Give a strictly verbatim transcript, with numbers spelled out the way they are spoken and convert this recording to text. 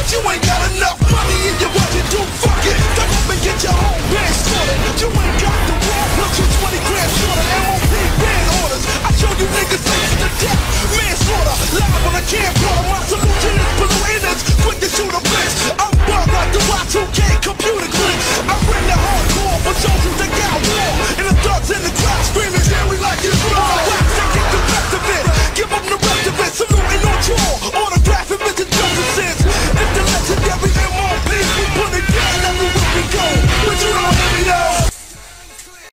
but you ain't got enough money in your budget to fuck it. Come up and get your whole band started. You ain't got the wall, plus you twenty grand short of M O P band orders. I show you niggas face to death, manslaughter,